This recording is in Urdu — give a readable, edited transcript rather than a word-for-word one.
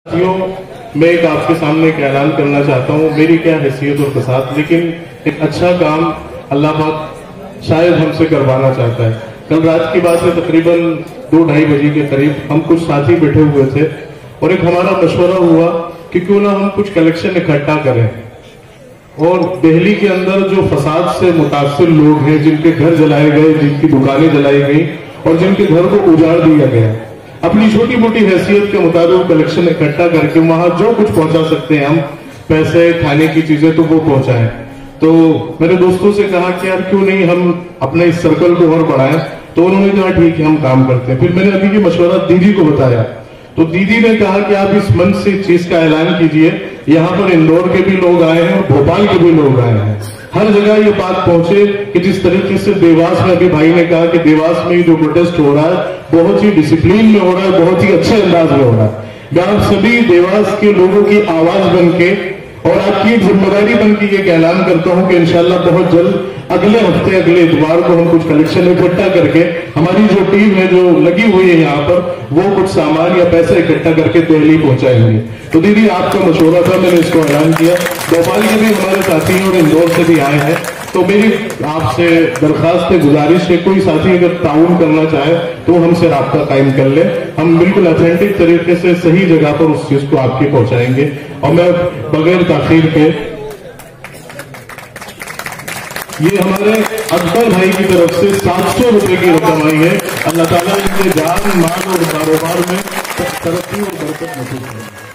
میں ایک آپ کے سامنے ایک اعلان کرنا چاہتا ہوں. میری کیا حیثیت اور فساد، لیکن ایک اچھا کام اللہ پاک شاید ہم سے کروانا چاہتا ہے. کل رات کی بات ہے، تقریباً 2-2:30 بجے کے قریب ہم کچھ ساتھی بیٹھے ہوئے تھے اور ایک ہمارا مشورہ ہوا کہ کیوں نہ ہم کچھ کلیکشن اکٹھا کریں. اور دہلی کے اندر جو فساد سے متاثر لوگ ہیں، جن کے گھر جلائے گئے، جن کی دکانیں جلائی گئی اور جن کے گھر کو اجاڑ دیا گیا، اپنی چھوٹی موٹی حیثیت کے مطابق کلیکشن اکٹھا کر کے وہاں جو کچھ پہنچا سکتے ہیں ہم، پیسے، کھانے کی چیزیں، تو وہ پہنچائیں. تو میرے دوستوں سے کہا کہ یار کیوں نہیں ہم اپنے اس سرکل کو اور بڑھائیں. تو انہوں نے کہا ٹھیک ہے ہم کام کرتے ہیں. پھر میں نے ابھی یہ مشورہ دیدی کو بتایا تو دیدی نے کہا کہ آپ اس منچ سے اس چیز کا اعلان کیجئے. یہاں پر اندور کے بھی لوگ آئے ہیں اور بھوپال کے بھی لوگ آئے ہیں. ہر جگہ یہ بات پہنچے کہ جس طریقے سے دیواس میں ابھی بھائی نے کہا کہ دیواس میں جو پروٹیسٹ ہو رہا ہے بہت ہی ڈسپلین میں ہو رہا ہے، بہت ہی اچھے انداز میں ہو رہا ہے. میں آپ سبھی دیواس کے لوگوں کی آواز بن کے اور آپ کی ایک ذمہ داری بن کے یہ اعلان کرتا ہوں کہ انشاءاللہ بہت جلد اگلے ہفتے اگلے اتوار کو ہم کچھ کلیکشن اکٹھا کر کے ہماری جو ٹیم ہے جو لگی ہوئی ہے یہاں پر، وہ کچھ سامان یا پیسے اکٹھا کر کے دہلی پہنچائیں گے. تو دیدی آپ کا مشورہ تھا، میں نے اس کو اعلان کیا. بھوپال کے بھی ہمارے ساتھی ہیں اور اندور سے بھی آئے ہیں. تو میری آپ سے درخواست ہے، گزارش ہے، کوئی ساتھی اگر تعاون کرنا چاہے تو ہم سے رابطہ قائم کر لیں. ہم بالکل اتھینٹک طریقے سے صحیح جگہ پر اس چیز کو آپ کے پہنچائیں گے. اور میں بغیر تاخیر کے یہ ہمارے اکبر بھائی کی طرف سے 700 روپے کی رقم آئی ہے. اللہ تعالیٰ ان کے جان، مال اور کاروبار میں ترقی اور برکت نصیب کرے.